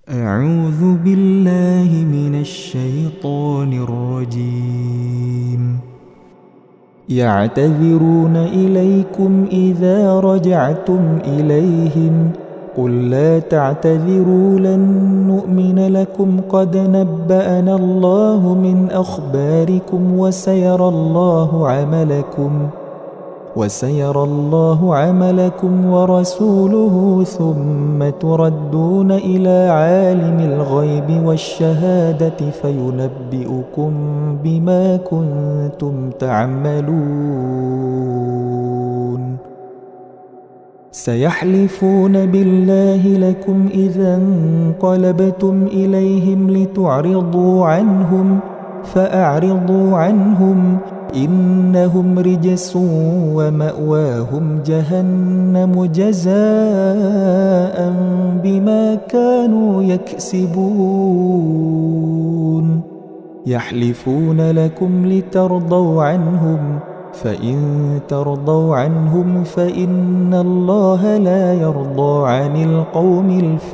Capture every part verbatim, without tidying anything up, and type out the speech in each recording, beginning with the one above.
أعوذ بالله من الشيطان الرجيم. يعتذرون إليكم إذا رجعتم إليهم قل لا تعتذروا لن نؤمن لكم قد نبأنا الله من أخباركم وسيرى الله عملكم وسيرى الله عملكم ورسوله ثم تردون إلى عالم الغيب والشهادة فينبئكم بما كنتم تعملون. سيحلفون بالله لكم إذا انقلبتم إليهم لتعرضوا عنهم فأعرضوا عنهم إنهم رجس ومأواهم جهنم جزاء بما كانوا يكسبون. يحلفون لكم لترضوا عنهم فإن ترضوا عنهم فإن الله لا يرضى عن القوم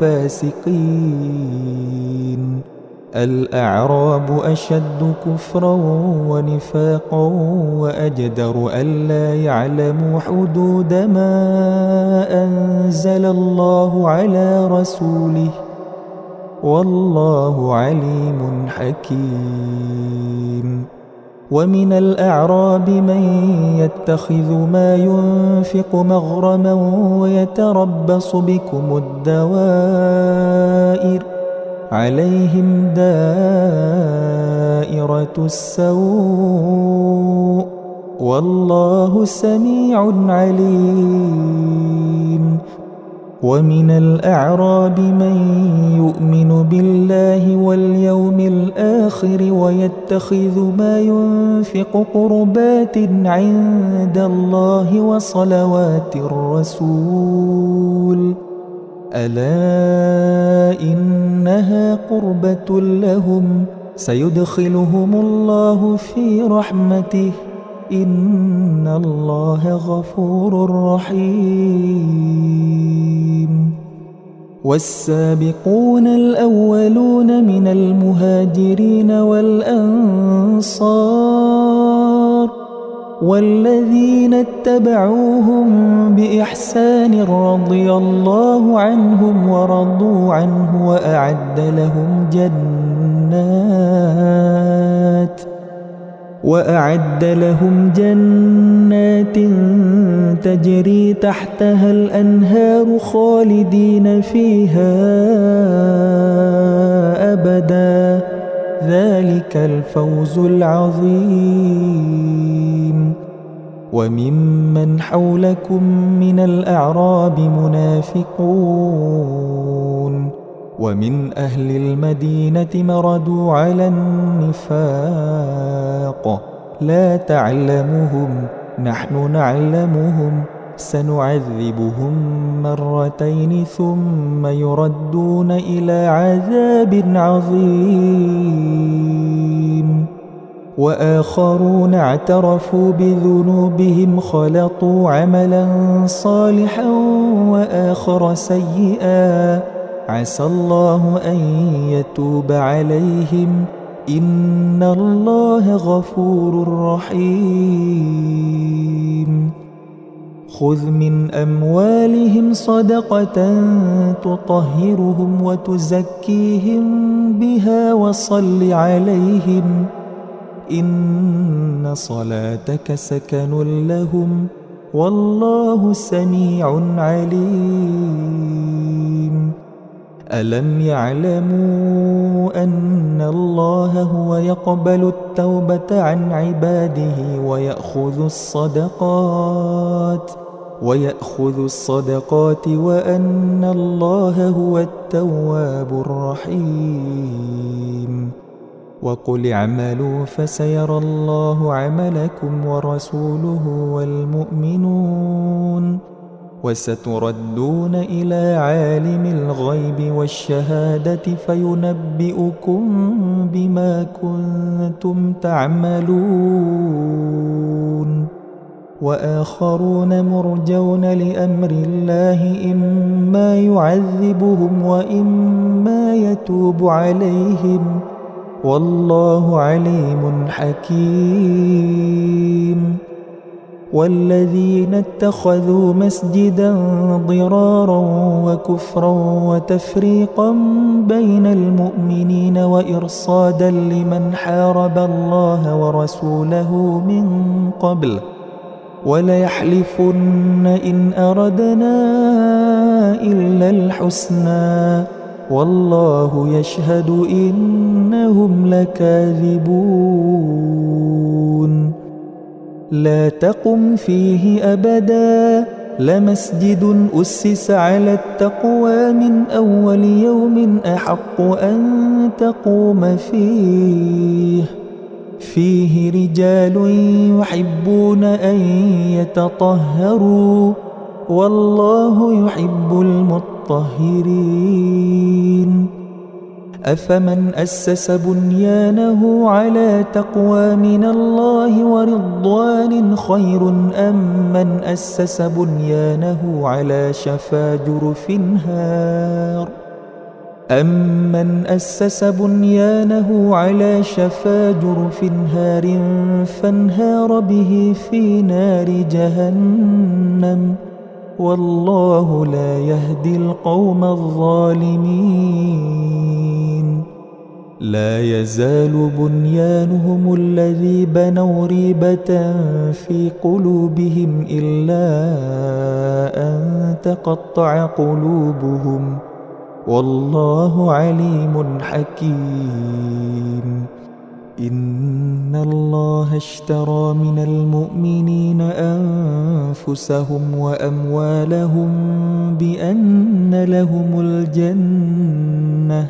الفاسقين. الأعراب أشد كفرا ونفاقا وأجدر ألا يعلموا حدود ما أنزل الله على رسوله والله عليم حكيم. ومن الأعراب من يتخذ ما ينفق مغرما ويتربص بكم الدوائر عليهم دائرة السوء والله سميع عليم. ومن الأعراب من يؤمن بالله واليوم الآخر ويتخذ ما ينفق قربات عند الله وصلوات الرسول ألا إنها قربة لهم سيدخلهم الله في رحمته إن الله غفور رحيم. والسابقون الأولون من المهاجرين والأنصار والذين اتبعوهم بإحسان رضي الله عنهم ورضوا عنه وأعد لهم جنات وأعد لهم جنات تجري تحتها الأنهار خالدين فيها أبدا ذلك الفوز العظيم. وممن حولكم من الأعراب منافقون ومن أهل المدينة مردوا على النفاق لا تعلمهم نحن نعلمهم سنعذبهم مرتين ثم يردون إلى عذاب عظيم. وآخرون اعترفوا بذنوبهم خلطوا عملا صالحا وآخر سيئا عسى الله أن يتوب عليهم إن الله غفور رحيم. خذ من أموالهم صدقة تطهرهم وتزكيهم بها وصل عليهم إن صلاتك سكن لهم والله سميع عليم. ألم يعلموا أن الله هو يقبل التوبة عن عباده ويأخذ الصدقات ويأخذ الصدقات وأن الله هو التواب الرحيم. وقل اعملوا فسيرى الله عملكم ورسوله والمؤمنون وستردون إلى عالم الغيب والشهادة فينبئكم بما كنتم تعملون وآخرون مرجون لأمر الله إما يعذبهم وإما يتوب عليهم والله عليم حكيم. والذين اتخذوا مسجدا ضرارا وكفرا وتفريقا بين المؤمنين وإرصادا لمن حارب الله ورسوله من قبل وليحلفن إن أردنا إلا الحسنى والله يشهد إنهم لكاذبون. لا تقم فيه أبدا لمسجد أسس على التقوى من أول يوم أحق أن تقوم فيه فيه رجال يحبون أن يتطهروا والله يحب المطهرين. أفمن أسس بنيانه على تقوى من الله ورضوان خير أم من أسس بنيانه على شفا جرف هار أمن أسس بنيانه على شفا جرف هار فانهار به في نار جهنم والله لا يهدي القوم الظالمين. لا يزال بنيانهم الذي بنوا ريبة في قلوبهم إلا أن تقطع قلوبهم والله عليم حكيم. إن الله اشترى من المؤمنين أنفسهم وأموالهم بأن لهم الجنة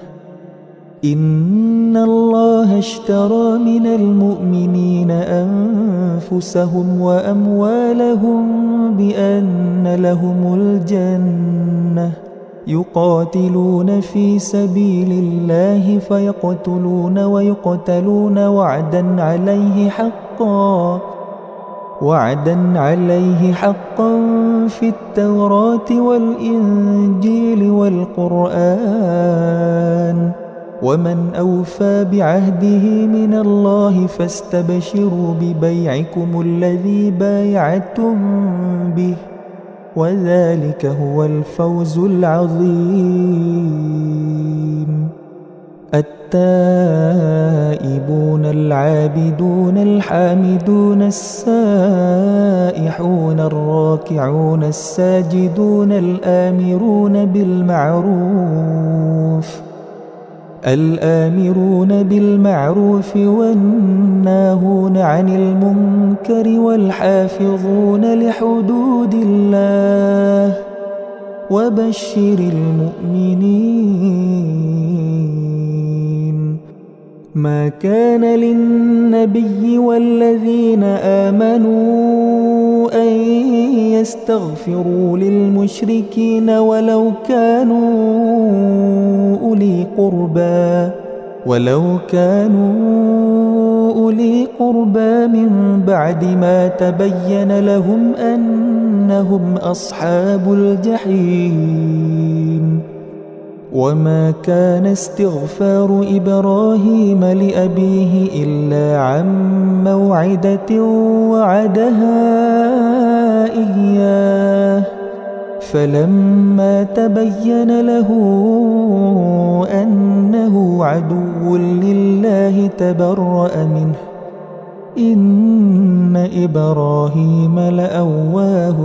إن الله اشترى من المؤمنين أنفسهم وأموالهم بأن لهم الجنة يقاتلون في سبيل الله فيقتلون ويقتلون وعدا عليه حقا وعدا عليه حقا في التوراة والإنجيل والقرآن ومن أوفى بعهده من الله فاستبشروا ببيعكم الذي بايعتم به وذلك هو الفوز العظيم. التائبون العابدون الحامدون السائحون الراكعون الساجدون الآمرون بالمعروف الآمرون بالمعروف والناهون عن المنكر والحافظون لحدود الله وبشر المؤمنين. ما كان للنبي والذين آمنوا أن يستغفروا للمشركين ولو كانوا أولي قربى ولو كانوا أولي قربى من بعد ما تبين لهم أنهم أصحاب الجحيم. وما كان استغفار إبراهيم لأبيه إلا عن موعدة وعدها إياه فلما تبين له أنه عدو لله تبرأ منه إن إبراهيم لأواه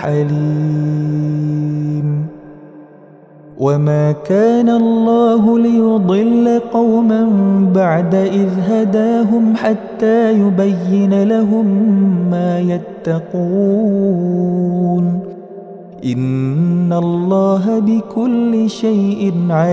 حليم. وما كان الله ليضل قوما بعد إذ هداهم حتى يبين لهم ما يتقون إن الله بكل شيء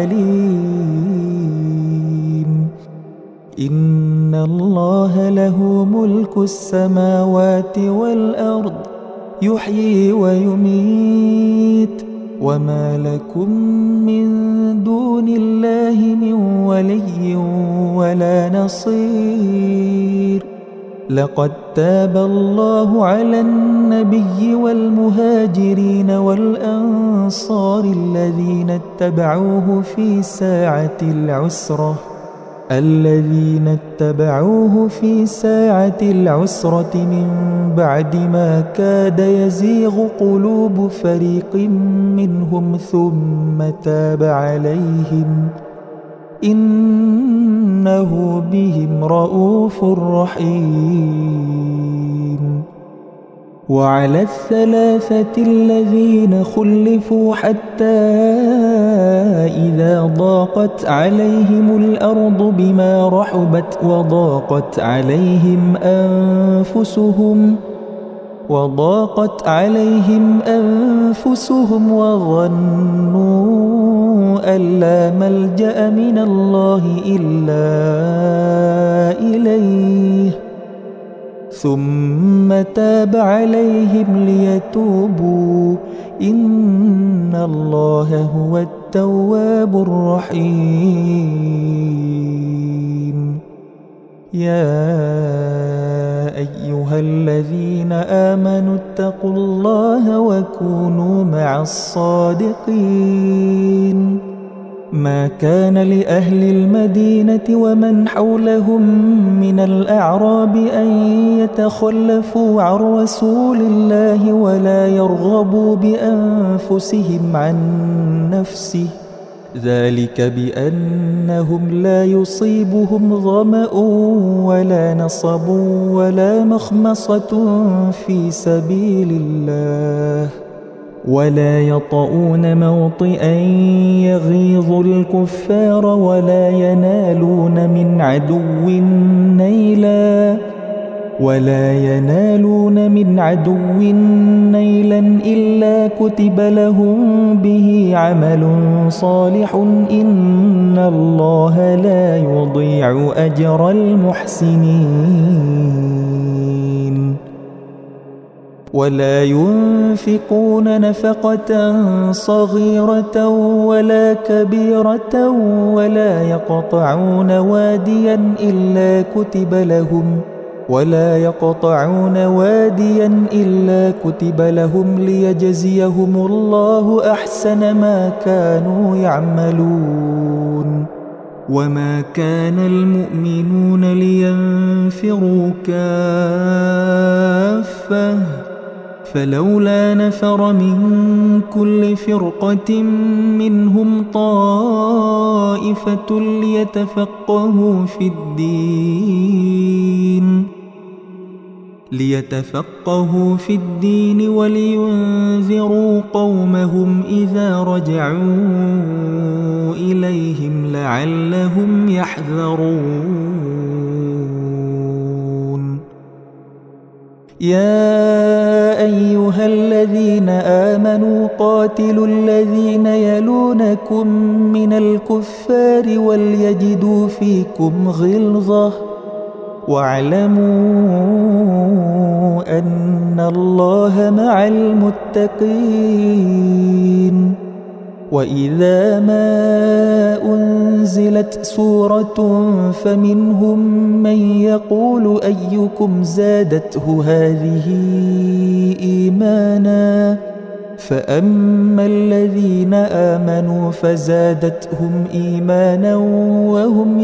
عليم. إن الله له ملك السماوات والأرض يحيي ويميت وما لكم من دون الله من ولي ولا نصير لقد تاب الله على النبي والمهاجرين والأنصار الذين اتبعوه في ساعة العسرة الذين اتبعوه في ساعة العسرة من بعد ما كاد يزيغ قلوب فريق منهم ثم تاب عليهم إنه بهم رءوف رحيم. وعلى الثلاثة الذين خلفوا حتى إذا ضاقت عليهم الأرض بما رحبت وضاقت عليهم أنفسهم وضاقت عليهم أنفسهم وظنوا أن لا ملجأ من الله إلا إليه ثم تاب عليهم ليتوبوا إن الله هو التواب الرحيم. يا أيها الذين آمنوا اتقوا الله وكونوا مع الصادقين. ما كان لأهل المدينة ومن حولهم من الأعراب أن يتخلفوا عن رسول الله ولا يرغبوا بأنفسهم عن نفسه ذلك بأنهم لا يصيبهم ظمأ ولا نصب ولا مخمصة في سبيل الله ولا يطؤون موطئا يغيظ الكفار ولا ينالون من عدو نيلا ولا ينالون من عدو نيلا إلا كتب لهم به عمل صالح إن الله لا يضيع أجر المحسنين. ولا ينفقون نفقة صغيرة ولا كبيرة ولا يقطعون واديا إلا كتب لهم ولا يقطعون واديا إلا كتب لهم ليجزيهم الله أحسن ما كانوا يعملون. وما كان المؤمنون لينفروا كافة فلولا نفر من كل فرقة منهم طائفة ليتفقهوا في الدين ليتفقهوا في الدين ولينذروا قومهم إذا رجعوا إليهم لعلهم يحذرون. يا أيها الذين آمنوا قاتلوا الذين يلونكم من الكفار وليجدوا فيكم غلظة واعلموا أن الله مع المتقين. وإذا ما أنزلت سورة فمنهم من يقول أيكم زادته هذه إيمانا فأما الذين آمنوا فزادتهم إيمانا وهم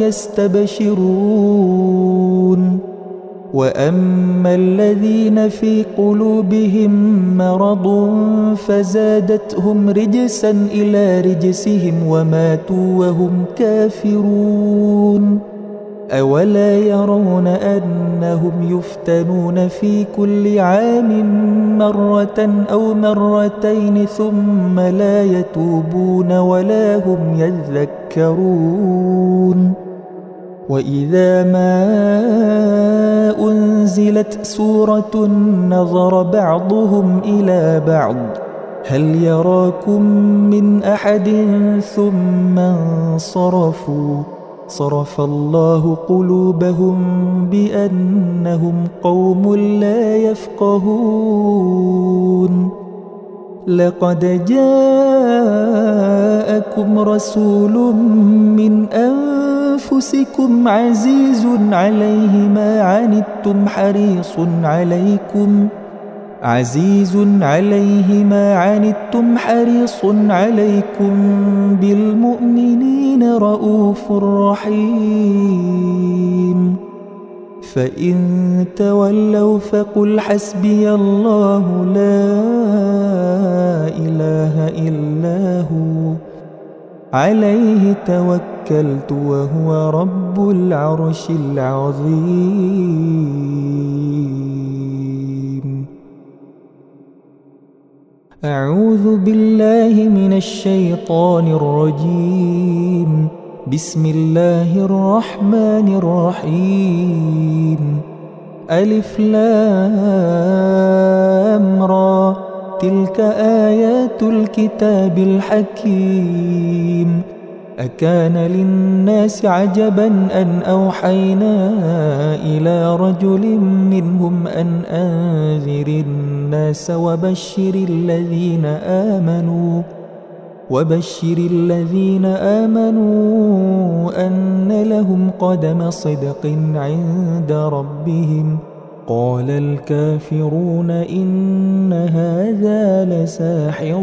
يستبشرون وأما الذين في قلوبهم مرض فزادتهم رجسا إلى رجسهم وماتوا وهم كافرون. أولا يرون أنهم يفتنون في كل عام مرة أو مرتين ثم لا يتوبون ولا هم يذكرون. وإذا ما أنزلت سورة نظر بعضهم إلى بعض هل يراكم من أحد ثم انصرفوا صرف الله قلوبهم بأنهم قوم لا يفقهون. لقد جاءكم رسول من أنفسكم أنفسكم عزيز عليه ما عنتم حريص عليكم عزيز عليه ما عنتم حريص عليكم بالمؤمنين رؤوف رحيم. فإن تولوا فقل حسبي الله لا إله إلا هو عليه توكلت وهو رب العرش العظيم. أعوذ بالله من الشيطان الرجيم. بسم الله الرحمن الرحيم. ألف لام را تلك آيات الكتاب الحكيم. أكان للناس عجبا أن أوحينا إلى رجل منهم أن أنذر الناس وبشر الذين آمنوا وبشر الذين آمنوا أن لهم قدم صدق عند ربهم. قال الكافرون إن هذا لساحر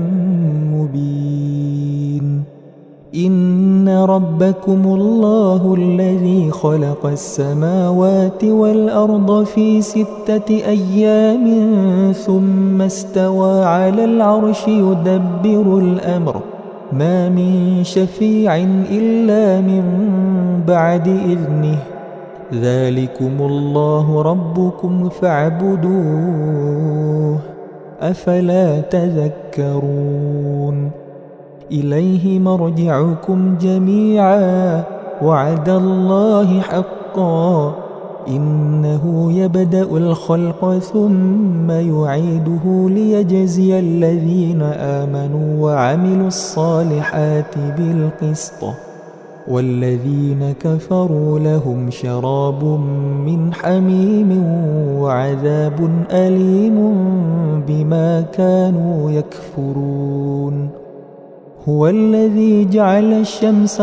مبين. إن ربكم الله الذي خلق السماوات والأرض في ستة أيام ثم استوى على العرش يدبر الأمر ما من شفيع إلا من بعد إذنه ذلكم الله ربكم فاعبدوه أفلا تذكرون. إليه مرجعكم جميعا وعد الله حقا إنه يبدأ الخلق ثم يعيده ليجزي الذين آمنوا وعملوا الصالحات بالقسط والذين كفروا لهم شراب من حميم وعذاب أليم بما كانوا يكفرون. هو الذي جعل الشمس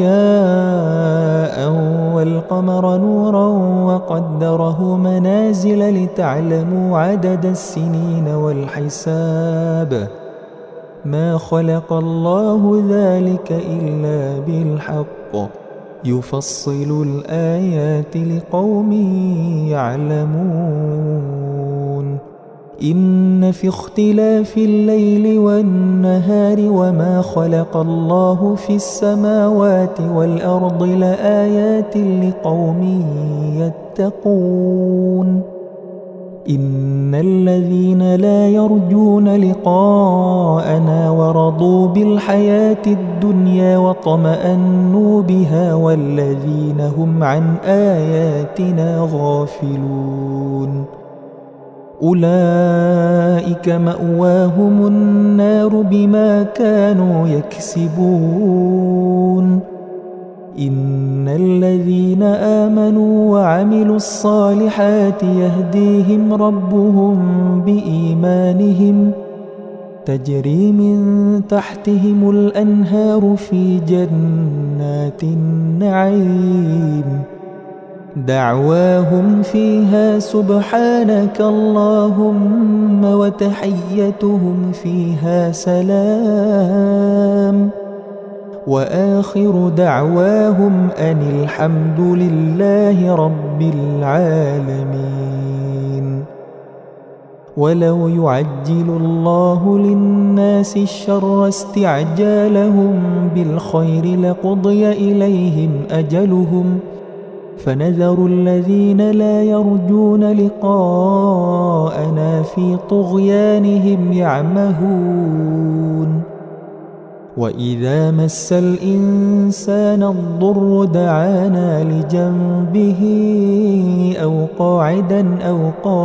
ضياء والقمر نورا وقدره منازل لتعلموا عدد السنين والحساب ما خلق الله ذلك إلا بالحق يفصل الآيات لقوم يعلمون. إن في اختلاف الليل والنهار وما خلق الله في السماوات والأرض لآيات لقوم يتقون. إن الذين لا يرجون لقاءنا ورضوا بالحياة الدنيا وطمأنوا بها والذين هم عن آياتنا غافلون أولئك مأواهم النار بما كانوا يكسبون. إن الذين آمنوا وعملوا الصالحات يهديهم ربهم بإيمانهم تجري من تحتهم الأنهار في جنات النعيم دعواهم فيها سبحانك اللهم وتحيتهم فيها سلام وآخر دعواهم أن الحمد لله رب العالمين. ولو يعجل الله للناس الشر استعجالهم بالخير لقضي إليهم أجلهم فنذر الذين لا يرجون لقاءنا في طغيانهم يعمهون. وإذا مس الإنسان الضر دعانا لجنبه أو قاعدا أو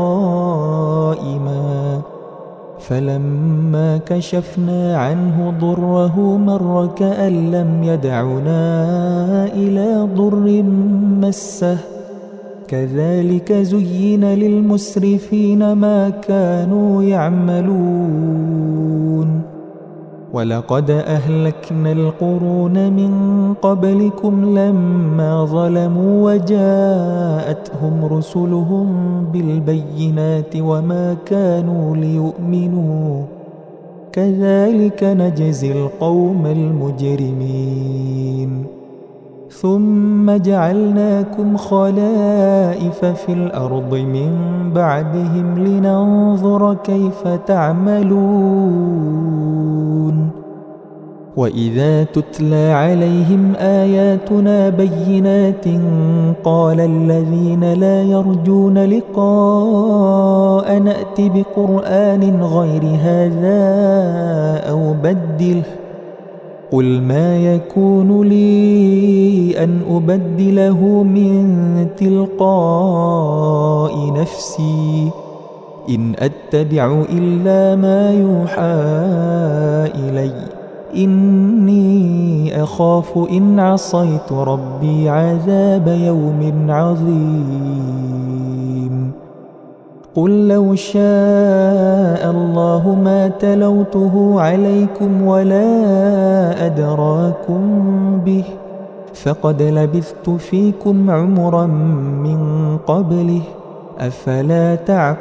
قائما فلما كشفنا عنه ضره مر كأن لم يدعنا إلى ضر مسه كذلك زين للمسرفين ما كانوا يعملون. ولقد أهلكنا القرون من قبلكم لما ظلموا وجاءتهم رسلهم بالبينات وما كانوا ليؤمنوا كذلك نجزي القوم المجرمين ثم جعلناكم خلائف في الأرض من بعدهم لننظر كيف تعملون وإذا تتلى عليهم آياتنا بينات قال الذين لا يرجون لقاء نأت بقرآن غير هذا أو بدله قل ما يكون لي أن أبدله من تلقاء نفسي إن أتبع إلا ما يوحى إلي إني أخاف إن عصيت ربي عذاب يوم عظيم قل لو شاء الله ما تلوته عليكم ولا أدراكم به فقد لبثت فيكم عمرا من قبله أفلا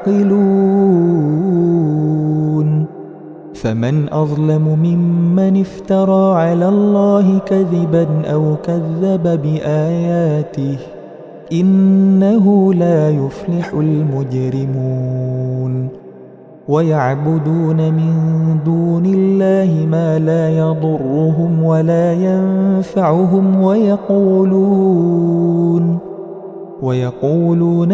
تعقلون فمن أظلم ممن افترى على الله كذبا أو كذب بآياته إنه لا يفلح المجرمون ويعبدون من دون الله ما لا يضرهم ولا ينفعهم ويقولون ويقولون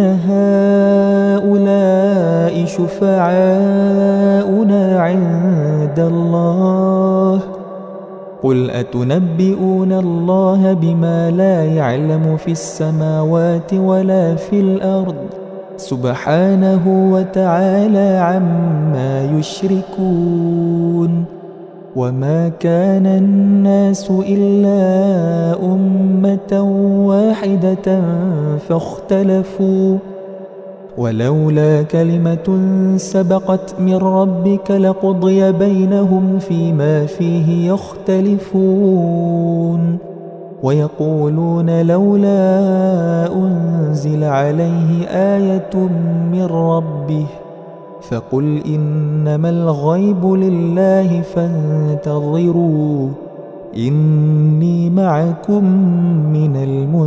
هؤلاء شفعاؤنا عند الله قل أتنبئون الله بما لا يعلم في السماوات ولا في الأرض سبحانه وتعالى عما يشركون وما كان الناس إلا أمة واحدة فاختلفوا ولولا كلمة سبقت من ربك لقضي بينهم فيما فيه يختلفون ويقولون لولا أنزل عليه آية من ربه فقل إنما الغيب لله فانتظروا إني معكم من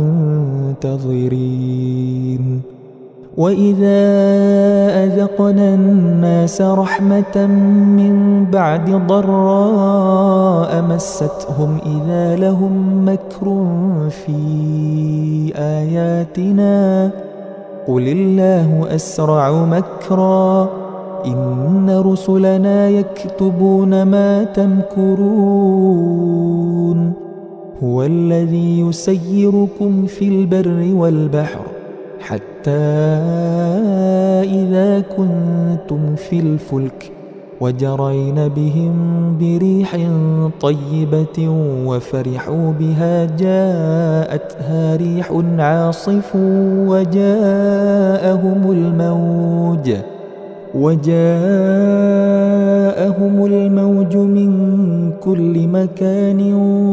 المنتظرين وإذا أذقنا الناس رحمة من بعد ضراء مستهم إذا لهم مكر في آياتنا قل الله أسرع مكرا إن رسلنا يكتبون ما تمكرون هو الذي يسيركم في البر والبحر حتى إذا كنتم في الفلك وجرين بهم بريح طيبة وفرحوا بها جاءتها ريح عاصف وجاءهم الموج وجاءهم الموج من كل مكان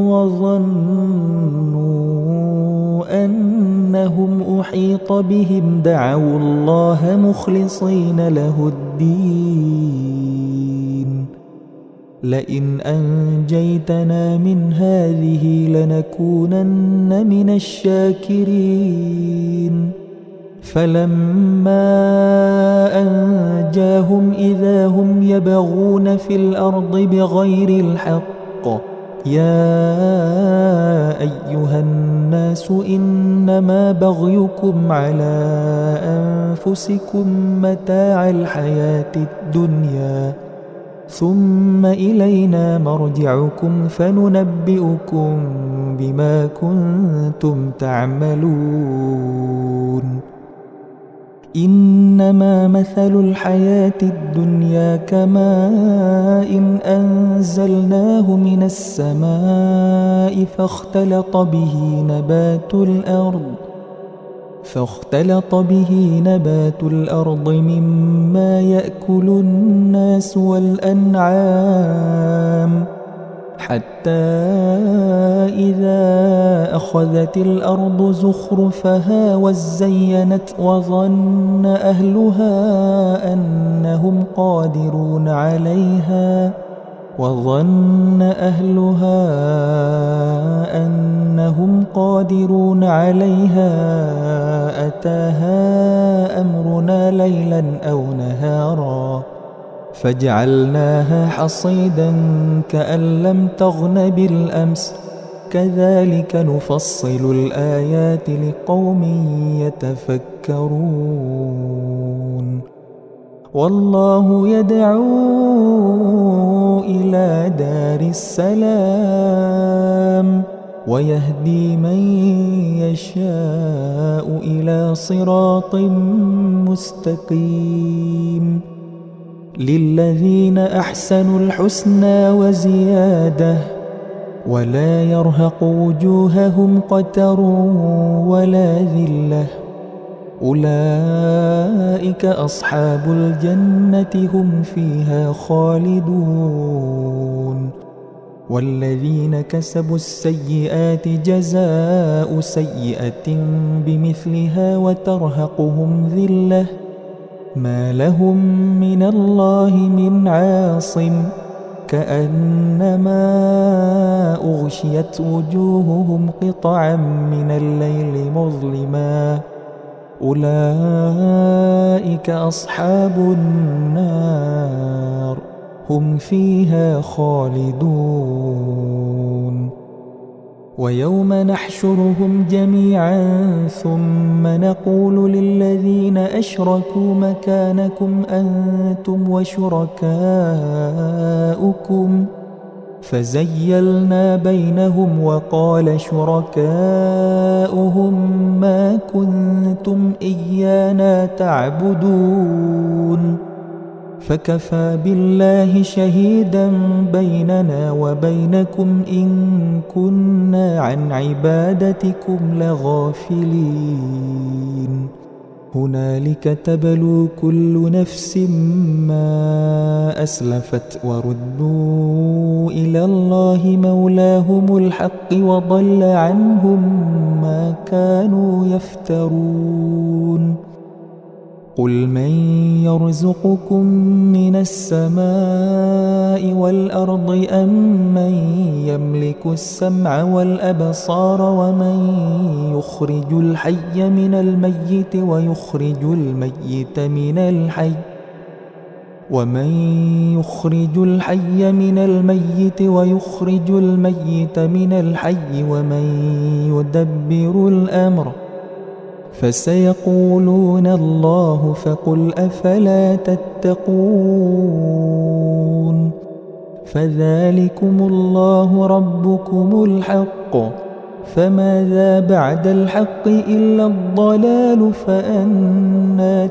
وظنوا أنهم أحيط بهم دعوا الله مخلصين له الدين لئن أنجيتنا من هذه لنكونن من الشاكرين فلما أنجاهم إذا هم يبغون في الأرض بغير الحق يا أيها الناس إنما بغيكم على أنفسكم متاع الحياة الدنيا ثم إلينا مرجعكم فننبئكم بما كنتم تعملون إنما مثل الحياة الدنيا كماء إن أنزلناه من السماء فاختلط به نبات الأرض فاختلط به نبات الأرض مما يأكل الناس والأنعام حتى إذا أخذت الأرض زخرفها وزينت وظن أهلها أنهم قادرون عليها وظن أهلها أنهم قادرون عليها أتاها أمرنا ليلا أو نهارا فجعلناها حصيدا كأن لم تغن بالأمس كذلك نفصل الآيات لقوم يتفكرون والله يدعو إلى دار السلام ويهدي من يشاء إلى صراط مستقيم للذين أحسنوا الحسنى وزيادة ولا يرهق وجوههم قتر ولا ذلة أولئك أصحاب الجنة هم فيها خالدون والذين كسبوا السيئات جزاء سيئة بمثلها وترهقهم ذلة ما لهم من الله من عاصم كأنما أغشيت وجوههم قطعا من الليل مظلما أولئك أصحاب النار هم فيها خالدون ويوم نحشرهم جميعا ثم نقول للذين أشركوا مكانكم أنتم وشركاؤكم فزيلنا بينهم وقال شركاؤهم ما كنتم إيانا تعبدون فكفى بالله شهيدا بيننا وبينكم إن كنا عن عبادتكم لغافلين هنالك تبلو كل نفس ما أسلفت وردوا إلى الله مولاهم الحق وضل عنهم ما كانوا يفترون قل من يرزقكم من السماء والأرض أم من يملك السمع والأبصار ومن يخرج الحي من الميت ويخرج الميت من الحي ومن يخرج الحي من الميت ويخرج الميت من الحي ومن يدبر الأمر فسيقولون الله فقل أفلا تتقون فذلكم الله ربكم الحق فماذا بعد الحق إلا الضلال فأنى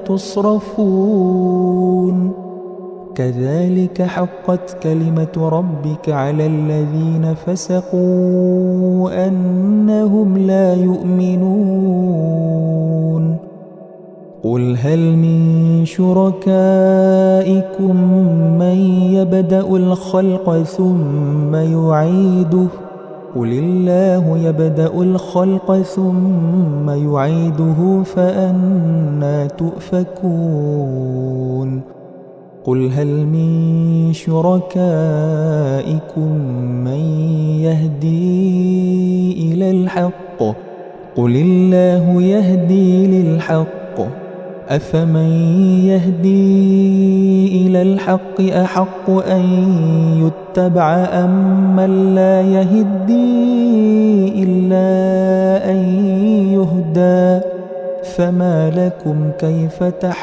تصرفون كذلك حقت كلمة ربك على الذين فسقوا أنهم لا يؤمنون قل هل من شركائكم من يبدأ الخلق ثم يعيده قل الله يبدأ الخلق ثم يعيده فأنى تؤفكون قل هل من شركائكم من يهدي إلى الحق قل الله يهدي للحق أفمن يهدي إلى الحق أحق أن يتبع أم من لا يهدي إلا أن يهدى فما لكم كيف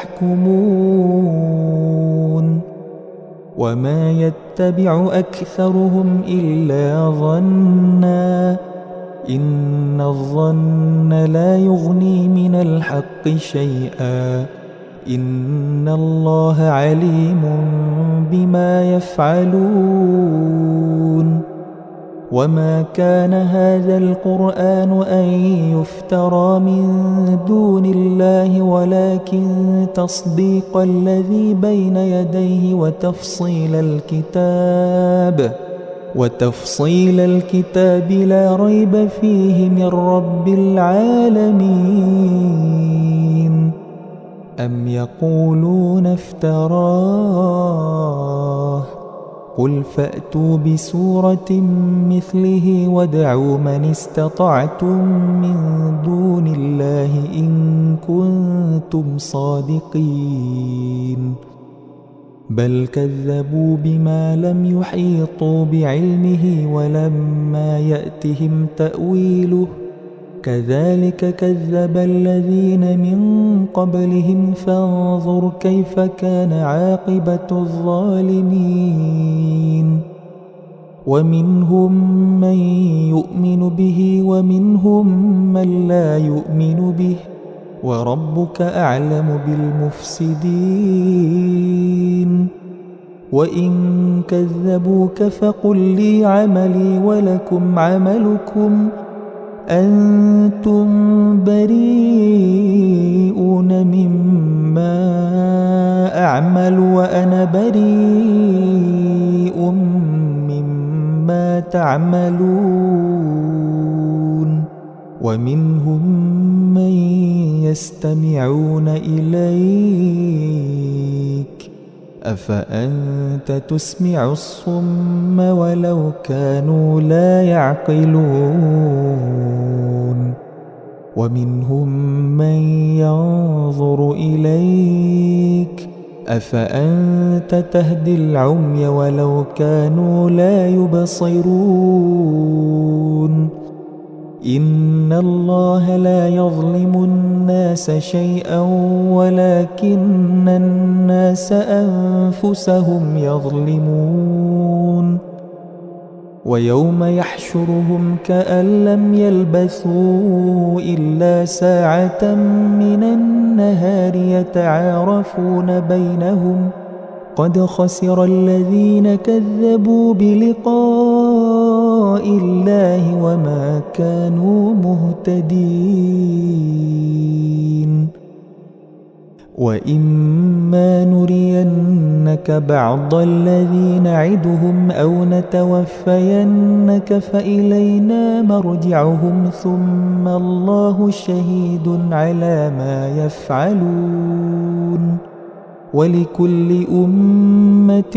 تحكمون وما يتبع أكثرهم إلا ظنا إن الظن لا يغني من الحق شيئا إن الله عليم بما يفعلون وما كان هذا القرآن أن يفترى من دون الله ولكن تصديق الذي بين يديه وتفصيل الكتاب وتفصيل الكتاب لا ريب فيه من رب العالمين. أم يقولون افتراه قل فأتوا بسورة مثله وادعوا من استطعتم من دون الله إن كنتم صادقين. بل كذبوا بما لم يحيطوا بعلمه ولما يأتهم تأويله كذلك كذب الذين من قبلهم فانظر كيف كان عاقبة الظالمين. ومنهم من يؤمن به ومنهم من لا يؤمن به وربك أعلم بالمفسدين. وإن كذبوك فقل لي عملي ولكم عملكم أنتم بريئون مما أعمل وأنا بريء مما تعملون. ومنهم من يستمعون إليك أفأنت تسمع الصم ولو كانوا لا يعقلون. ومنهم من ينظر إليك أفأنت تهدي العمي ولو كانوا لا يبصرون. إن الله لا يظلم الناس شيئا ولكن الناس أنفسهم يظلمون. ويوم يحشرهم كأن لم يلبثوا إلا ساعة من النهار يتعارفون بينهم قد خسر الذين كذبوا بلقاء الله وما كانوا مهتدين. وإما نرينك بعض الذي نعدهم أو نتوفينك فإلينا مرجعهم ثم الله شهيد على ما يفعلون. ولكل أمة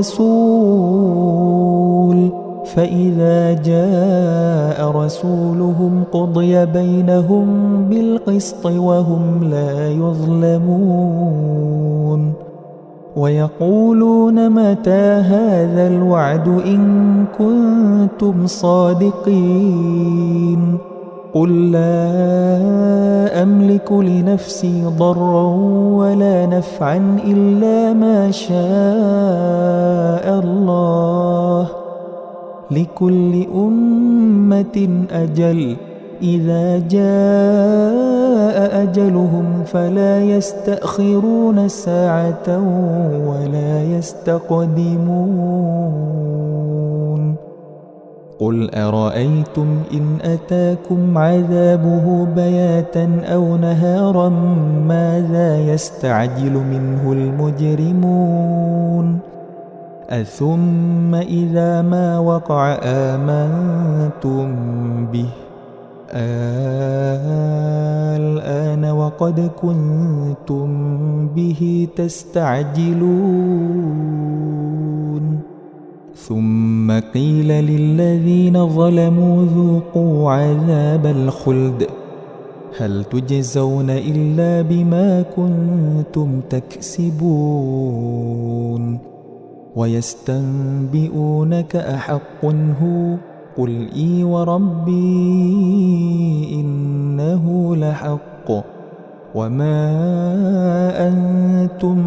رسول فإذا جاء رسولهم قضي بينهم بالقسط وهم لا يظلمون. ويقولون متى هذا الوعد إن كنتم صادقين. قل لا أملك لنفسي ضرا ولا نفعا إلا ما شاء الله لكل أمة أجل إذا جاء أجلهم فلا يستأخرون ساعة ولا يستقدمون. قل أرأيتم إن أتاكم عذابه بياتا أو نهارا ماذا يستعجل منه المجرمون. أثم إذا ما وقع آمنتم به الآن وقد كنتم به تستعجلون. ثم قيل للذين ظلموا ذوقوا عذاب الخلد هل تجزون إلا بما كنتم تكسبون. ويستنبئونك أحق هو قل إي وربي إنه لحق وما أنتم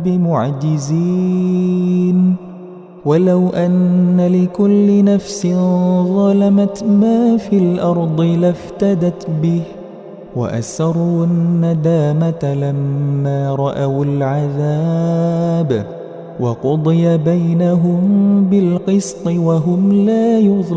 بمعجزين. ولو أن لكل نفس ظلمت ما في الأرض لافتدت به وأسروا الندامة لما رأوا العذاب وقضي بينهم بالقسط وهم لا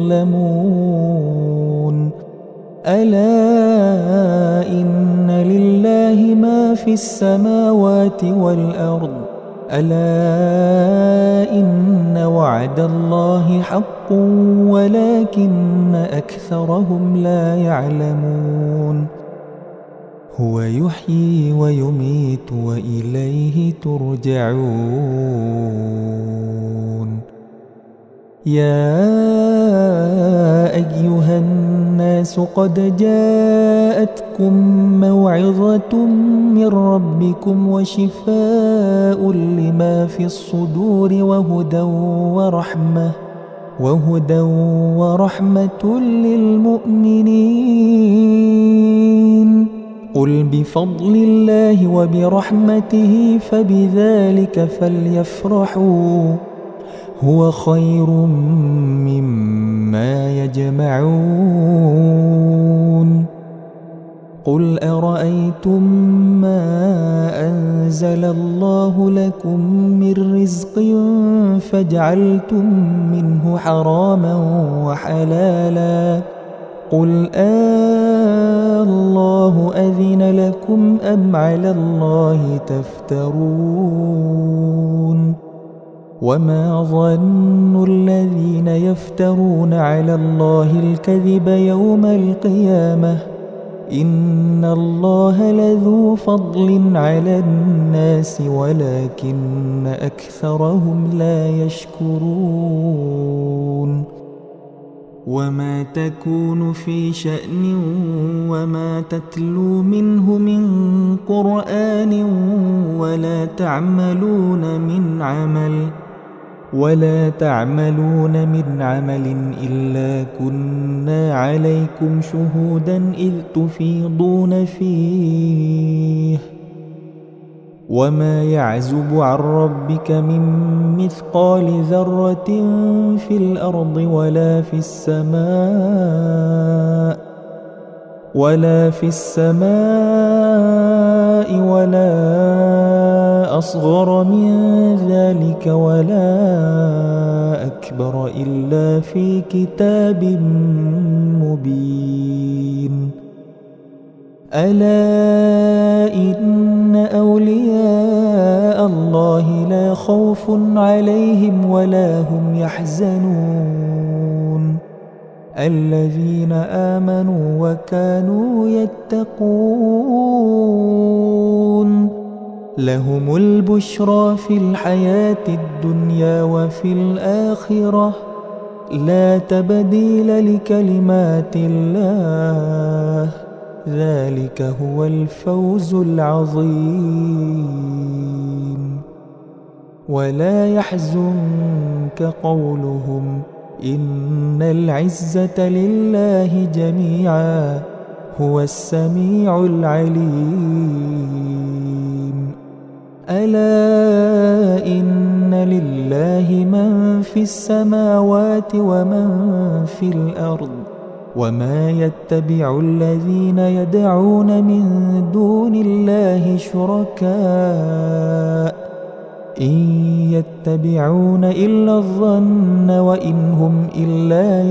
يظلمون. ألا إن لله ما في السماوات والأرض ألا إن وعد الله حق ولكن أكثرهم لا يعلمون هو يحيي ويميت وإليه ترجعون يا أيها الناس قد جاءتكم موعظة من ربكم وشفاء لما في الصدور وهدى ورحمة وهدى ورحمة للمؤمنين قل بفضل الله وبرحمته فبذلك فليفرحوا هو خير مما يجمعون قل أرأيتم ما أنزل الله لكم من رزق فجعلتم منه حراما وحلالا قل آه الله أذن لكم أم على الله تفترون وما ظن الذين يفترون على الله الكذب يوم القيامة إن الله لذو فضل على الناس ولكن أكثرهم لا يشكرون وما تكون في شأن وما تتلو منه من قرآن ولا تعملون من عمل ولا تعملون من عمل إلا كنا عليكم شهودا إذ تفيضون فيه وما يعزب عن ربك من مثقال ذرة في الأرض ولا في السماء ولا في السماء ولا أصغر من ذلك ولا أكبر إلا في كتاب مبين ألا إن أولياء الله لا خوف عليهم ولا هم يحزنون الذين آمنوا وكانوا يتقون لهم البشرى في الحياة الدنيا وفي الآخرة لا تبديل لكلمات الله ذلك هو الفوز العظيم ولا يحزنك قولهم إن العزة لله جميعا هو السميع العليم ألا إن لله من في السماوات ومن في الأرض وما يتبع الذين يدعون من دون الله شركاء إن يتبعون إلا الظن وإن هم إلا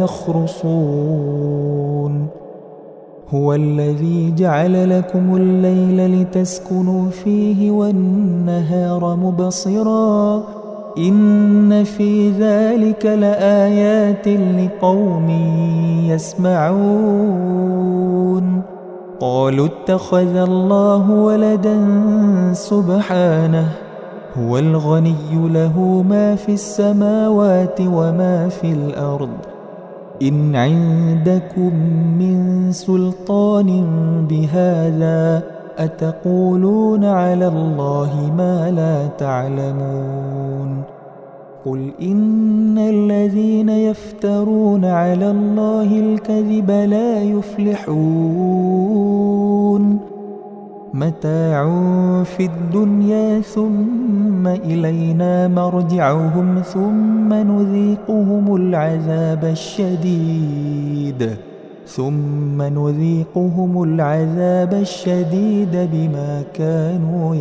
يخرصون هو الذي جعل لكم الليل لتسكنوا فيه والنهار مبصرا إن في ذلك لآيات لقوم يسمعون قالوا اتخذ الله ولدا سبحانه هو الغني له ما في السماوات وما في الأرض إن عندكم من سلطان بهذا أتقولون على الله ما لا تعلمون قل إن الذين يفترون على الله الكذب لا يفلحون متاع في الدنيا ثم إلينا مرجعهم ثم نذيقهم العذاب الشديد ثم نذيقهم العذاب الشديد بما كانوا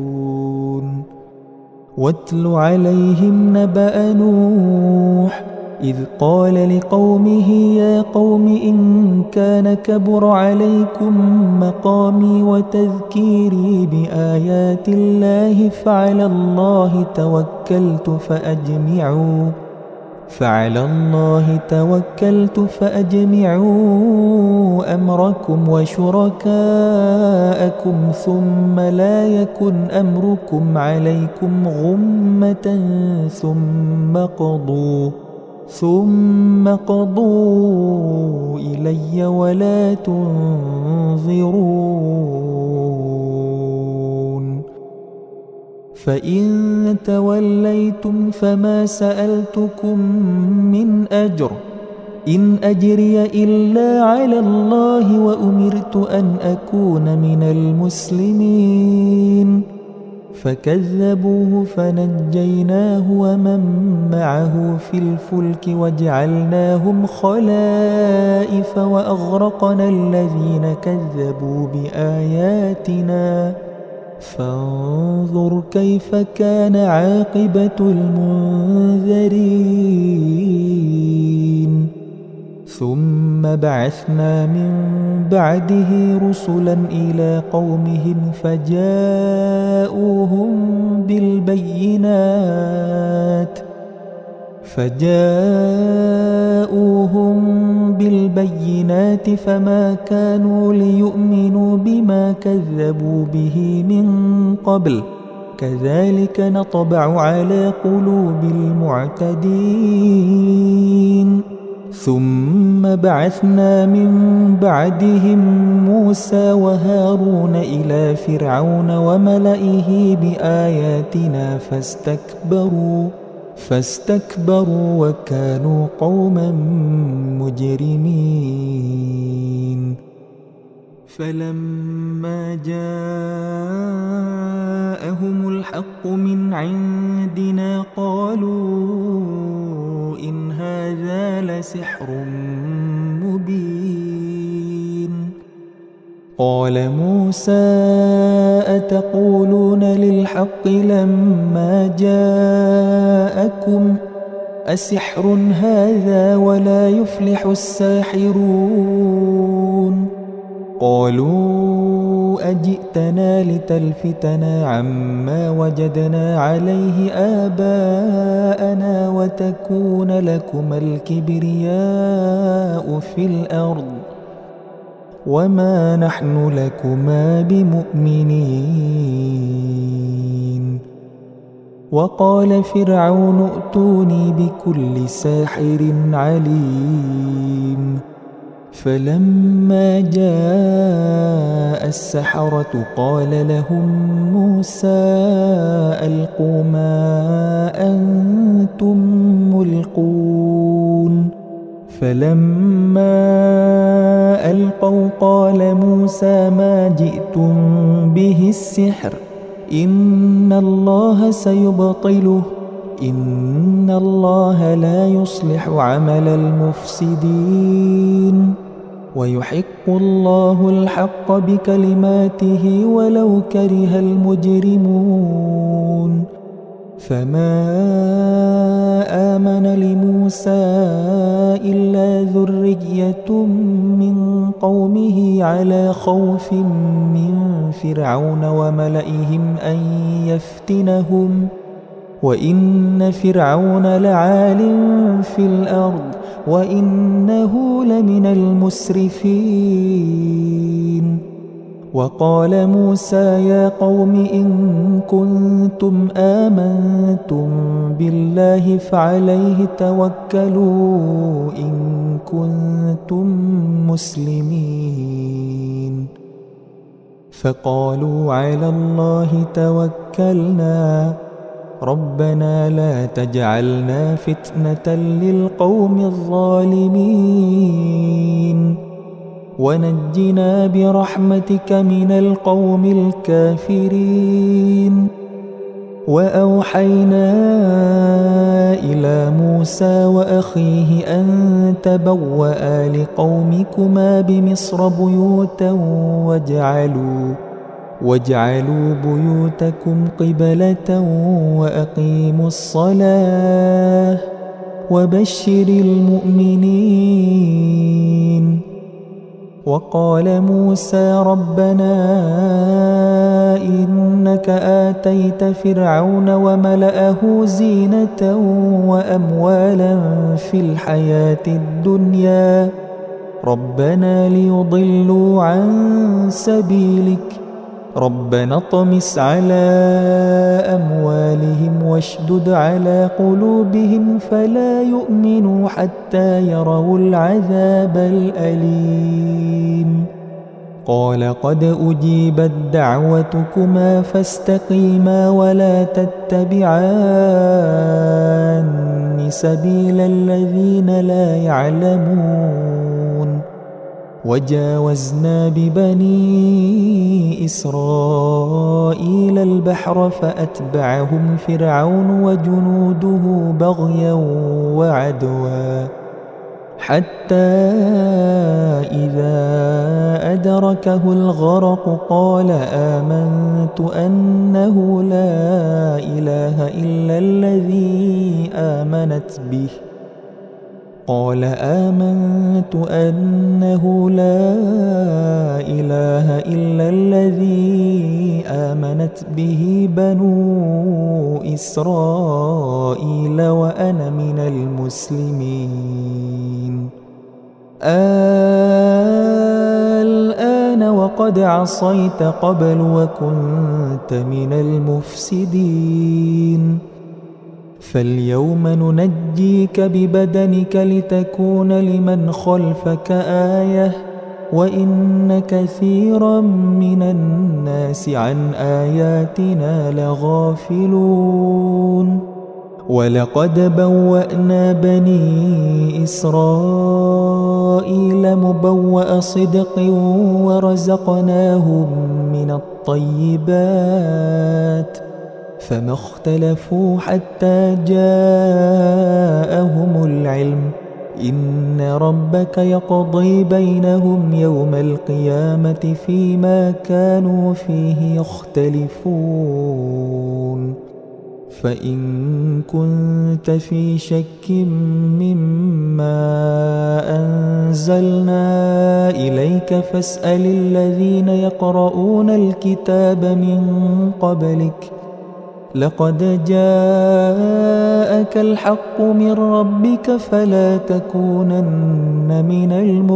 يكفرون واتل عليهم نبأ نوح إذ قال لقومه يا قوم إن كان كبر عليكم مقامي وتذكيري بآيات الله فعلى الله توكلت فأجمعوا فعلى الله توكلت فأجمعوا أمركم وشركاءكم ثم لا يكن أمركم عليكم غمة ثم قضوا ثم قضوا إلي ولا تنظرون فإن توليتم فما سألتكم من أجر إن أجري إلا على الله وأمرت أن أكون من المسلمين فكذبوه فنجيناه ومن معه في الفلك وجعلناهم خلائف وأغرقنا الذين كذبوا بآياتنا فانظر كيف كان عاقبة المنذرين ثم بعثنا من بعده رسلا إلى قومهم فجاءوهم بالبينات فجاءوهم بالبينات فما كانوا ليؤمنوا بما كذبوا به من قبل كذلك نطبع على قلوب المعتدين ثم بعثنا من بعدهم موسى وهارون إلى فرعون وملئه بآياتنا فاستكبروا فاستكبروا وكانوا قوما مجرمين فلما جاءهم الحق من عندنا قالوا إن هذا لسحر مبين قال موسى أتقولون للحق لما جاءكم أسحر هذا ولا يفلح الساحرون قالوا أجئتنا لتلفتنا عما وجدنا عليه آباءنا وتكون لكما الكبرياء في الأرض وما نحن لكما بمؤمنين وقال فرعون ائتوني بكل ساحر عليم فلما جاء السحرة قال لهم موسى ألقوا ما أنتم ملقون فلما ألقوا قال موسى ما جئتم به السحر إن الله سيبطله إن الله لا يصلح عمل المفسدين ويحق الله الحق بكلماته ولو كره المجرمون فما آمن لموسى إلا ذرية من قومه على خوف من فرعون وملئهم أن يفتنهم وإن فرعون لعال في الأرض وإنه لمن المسرفين وقال موسى يا قوم إن كنتم آمنتم بالله فعليه توكلوا إن كنتم مسلمين فقالوا على الله توكلنا ربنا لا تجعلنا فتنة للقوم الظالمين ونجنا برحمتك من القوم الكافرين وأوحينا إلى موسى وأخيه أن تبوأ لقومكما بمصر بيوتا واجعلوا واجعلوا بيوتكم قبلة وأقيموا الصلاة وبشر المؤمنين. وقال موسى ربنا إنك آتيت فرعون وملأه زينة وأموالا في الحياة الدنيا ربنا ليضلوا عن سبيلك ربنا اطمس على أموالهم واشدد على قلوبهم فلا يؤمنوا حتى يروا العذاب الأليم. قال قد أجيبت دعوتكما فاستقيما ولا تتبعان سبيل الذين لا يعلمون. وجاوزنا ببني إسرائيل البحر فأتبعهم فرعون وجنوده بغيا وعدوا حتى إذا أدركه الغرق قال آمنت أنه لا إله إلا الذي آمنت به قال آمنت أنه لا إله إلا الذي آمنت به بنو إسرائيل وأنا من المسلمين. الآن وقد عصيت قبل وكنت من المفسدين فاليوم ننجيك ببدنك لتكون لمن خلفك آية وإن كثيرا من الناس عن آياتنا لغافلون. ولقد بوأنا بني إسرائيل مبوأ صدق ورزقناهم من الطيبات فما اختلفوا حتى جاءهم العلم إن ربك يقضي بينهم يوم القيامة فيما كانوا فيه يختلفون. فإن كنت في شك مما أنزلنا إليك فاسأل الذين يقرؤون الكتاب من قبلك لقد جاءك الحق من ربك فلا تكونن من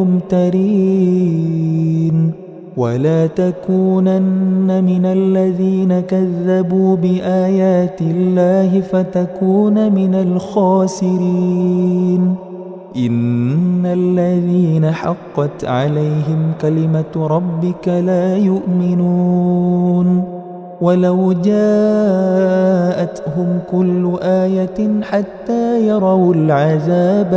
الممترين ولا تكونن من الذين كذبوا بآيات الله فتكون من الخاسرين. إن الذين حقت عليهم كلمة ربك لا يؤمنون ولو جاءتهم كل آية حتى يروا العذاب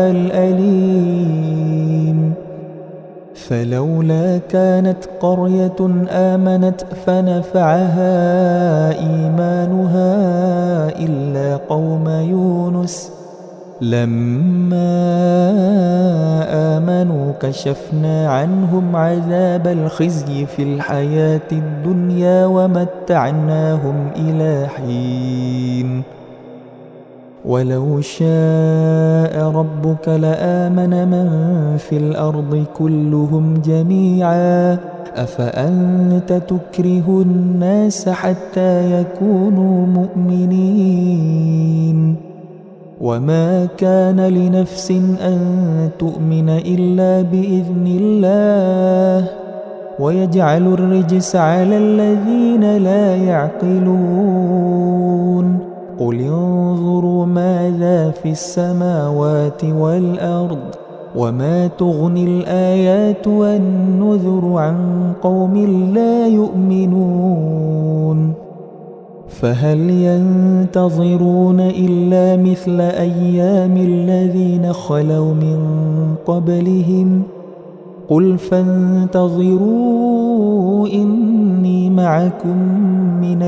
الأليم. فلولا كانت قرية آمنت فنفعها إيمانها إلا قوم يونس لما آمنوا كشفنا عنهم عذاب الخزي في الحياة الدنيا ومتعناهم إلى حين. ولو شاء ربك لآمن من في الأرض كلهم جميعا أفأنت تكره الناس حتى يكونوا مؤمنين. وما كان لنفس أن تؤمن إلا بإذن الله ويجعل الرجس على الذين لا يعقلون. قل انظروا ماذا في السماوات والأرض وما تغني الآيات والنذر عن قوم لا يؤمنون. فهل ينتظرون إلا مثل أيام الذين خلوا من قبلهم قل فانتظروا إني معكم من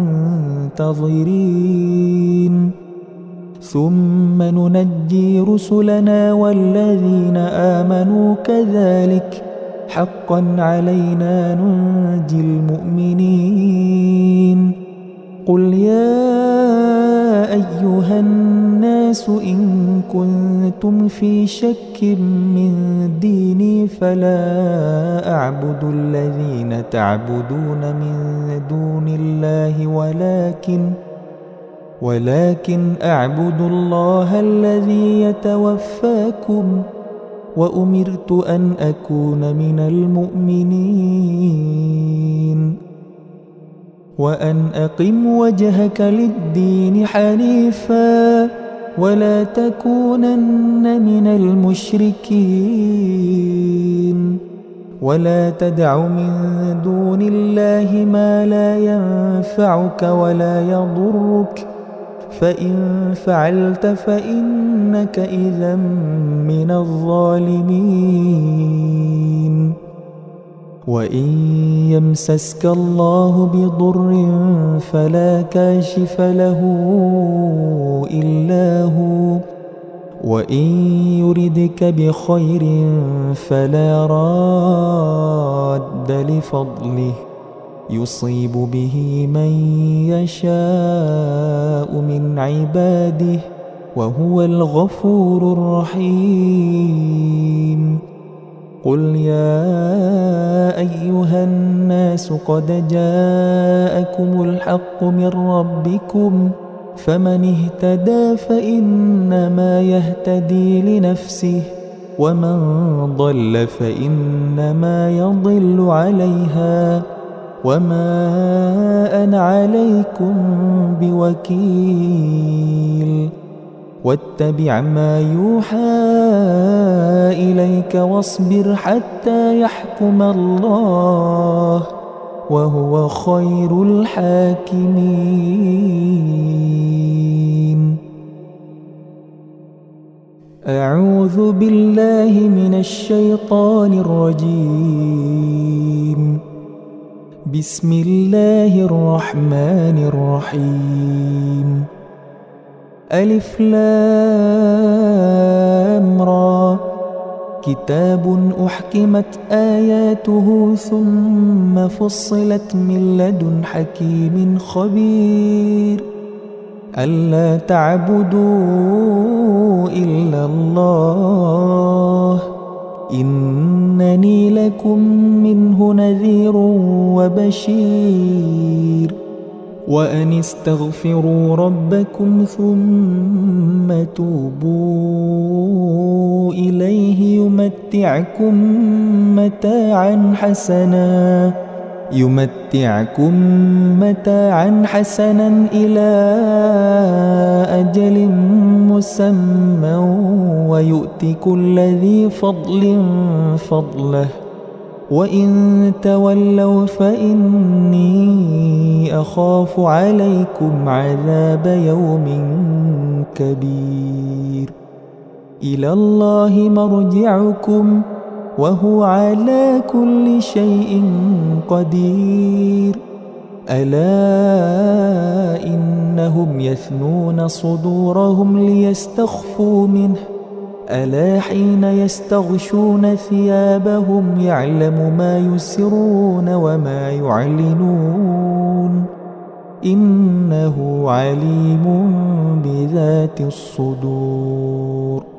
المنتظرين. ثم ننجي رسلنا والذين آمنوا كذلك حقا علينا ننجي المؤمنين. قل يا أيها الناس إن كنتم في شك من ديني فلا أعبد الذين تعبدون من دون الله ولكن ولكن أعبد الله الذي يتوفاكم وأمرت أن أكون من المؤمنين وأن أقم وجهك للدين حنيفا ولا تكونن من المشركين ولا تدع من دون الله ما لا ينفعك ولا يضرك فإن فعلت فإنك إذا من الظالمين وإن يمسسك الله بضر فلا كاشف له إلا هو وإن يردك بخير فلا راد لفضله يصيب به من يشاء من عباده وهو الغفور الرحيم قل يا أيها الناس قد جاءكم الحق من ربكم فمن اهتدى فإنما يهتدي لنفسه ومن ضل فإنما يضل عليها وما أنا عليكم بوكيل واتبع ما يوحى إليك واصبر حتى يحكم الله وهو خير الحاكمين. أعوذ بالله من الشيطان الرجيم. بسم الله الرحمن الرحيم. ألف لام را كتاب أحكمت آياته ثم فصلت من لدن حكيم خبير ألا تعبدوا إلا الله إنني لكم منه نذير وبشير وأن استغفروا ربكم ثم توبوا إليه يمتعكم متاعا حسنا يمتعكم متاعا حسنا إلى أجل مسمى ويؤتي كل ذي فضل فضله وإن تولوا فإني أخاف عليكم عذاب يوم كبير إلى الله مرجعكم وهو على كل شيء قدير ألا إنهم يثنون صدورهم ليستخفوا منه ألا حين يستغشون ثيابهم يعلم ما يسرون وما يعلنون إنه عليم بذات الصدور.